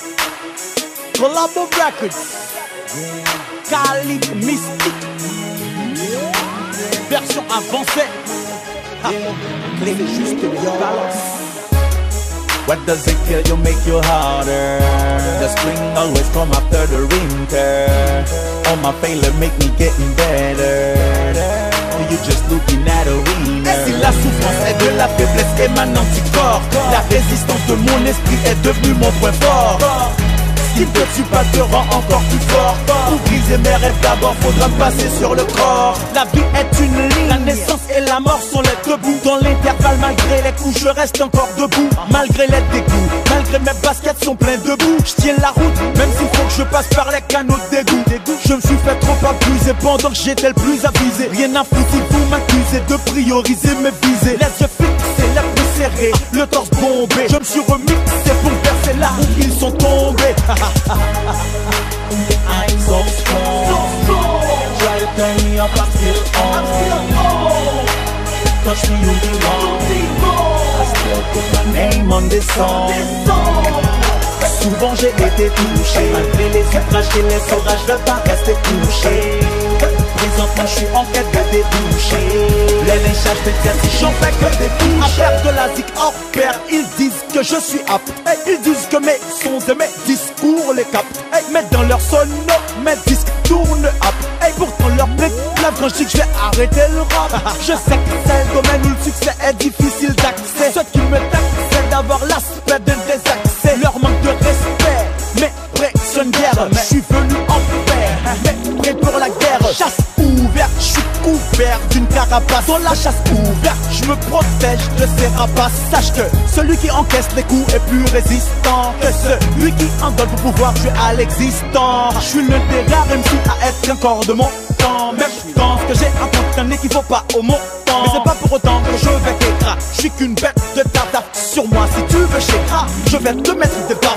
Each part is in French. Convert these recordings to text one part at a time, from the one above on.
Collabo Records, Calibre Mystique, version avancée. Clé juste balance. What does it kill you make you harder? The spring always come after the winter. All my failure make me getting better. You just looking at a winner. Et si la souffrance est de la faiblesse émanant du corps, la résistance de mon esprit est devenue mon point fort. Ce qui ne te tue pas te rend encore plus fort. Pour briser mes rêves d'abord faudra me passer sur le corps. La vie est une ligne, la naissance et la mort sont les deux bouts. Dans l'intervalle malgré les coups je reste encore debout. Malgré les dégoûts, malgré mes baskets sont pleins de boue. Je tiens la route, même s'il faut que je passe par les canaux d'égout. Je me suis fait trop abuser pendant que j'étais le plus avisé. Rien à foutre, il faut m'accuser de prioriser mes visées. Les yeux fixés, les plus serrés, le torse bombé. Je me suis remixé pour verser là où ils sont tombés. I'm so strong. Try to turn me up, I'm still on. Touch me, you'll be wrong. I still put my name on this song. Souvent j'ai été touché, malgré les outrages et les orages, je veux pas rester touché. Présentement je suis en quête de déboucher. Les lynchages médiatiques, j'en fais que des touches. À faire de la zik hors pair, ils disent que je suis apte. Ils disent que mes sons et mes discours les captent. Mais dans leur sono, mes disques tournent up. Pourtant leur plaît grave quand je dis que je vais arrêter le rap. Je sais que c'est le domaine où le succès est difficile d'accès. Ce qui me taxe, c'est d'avoir l'aspect d'un désaccès. Leur manque de respect, mais pression guerre. Je suis venu en paix, mais prêt pour la guerre. Chasse ouverte, je suis couvert d'une carapace. Dans la chasse ouverte, je me protège de ces rapaces. Sache que celui qui encaisse les coups est plus résistant que celui qui en donne pour pouvoir tuer à l'existant. Je suis le des rares MC à être encore de mon temps. Même dans ce que j'ai un qu'il faut pas au montant. Mais c'est pas pour autant que je vais t'écraser. Je suis qu'une bête de tata. Sur moi si tu veux chéra, je vais te mettre des baffes.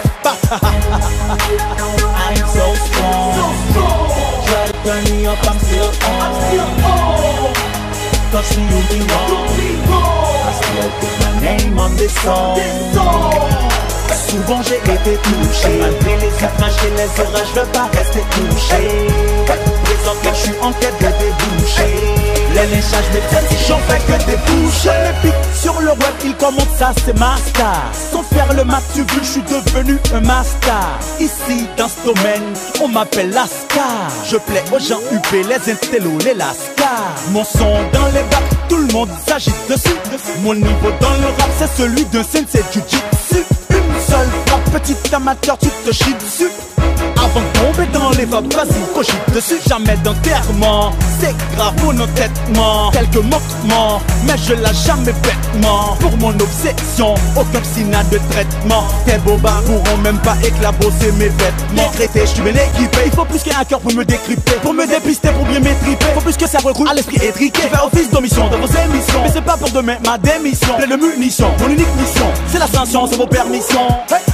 I'm so strong. Try to turn me up, I'm still on. Touch me, you'll be wrong. I still put my name on this song. Souvent j'ai été touché, malgré les outrages et les orages, je veux pas rester touché. Présentement je suis en quête de déboucher. Les lynchages médiatiques, j'en fais que des bouches. Je m'épique sur le web, il commente ça, c'est ma star. Sans faire le mat, tu veux, je suis devenu un master. Ici, dans ce domaine, on m'appelle Lascar. Je plais aux gens UP, les intellos, les Lascar. Mon son dans les bacs, tout le monde s'agite dessus. Mon niveau dans le rap, c'est celui d'un sensei Jiu-Jitsu. Une seule frappe, petit amateur, tu te chies dessus. Avant de tomber dans les vapes, vas-y, cogite dessus. Jamais d'enterrement, c'est grave mon entêtement. Quelques moquements, mais je lâche jamais bêtement. Pour mon obsession, aucun psy n'a de traitement. Tes bobards pourront même pas éclabousser mes vêtements. Traité, je suis bien équipé. Il faut plus qu'un hacker pour me décrypter, pour me dépister, pour bien m'étriper. Faut plus que ça recrute à l'esprit étriqué. Je fais office d'omission dans vos émissions, mais c'est pas pour demain ma démission. Plein de munitions, mon unique mission, c'est l'ascension, c'est vos permissions.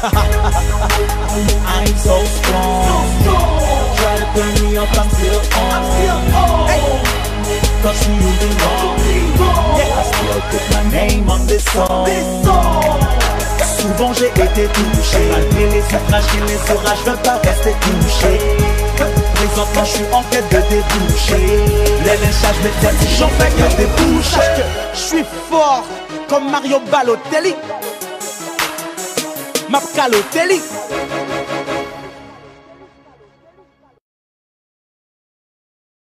I'm so strong. Try to turn me up, I'm still on. Touch me, you'll be wrong. I still put my name on this song. Souvent j'ai été touché, malgré les outrages et les orages, je veux pas rester touché. Présentement je suis en quête de déboucher. Les lynchages médiatiques, j'en fais que des bouches. Sache que je suis fort comme Mario Balotelli, Map Calotelli.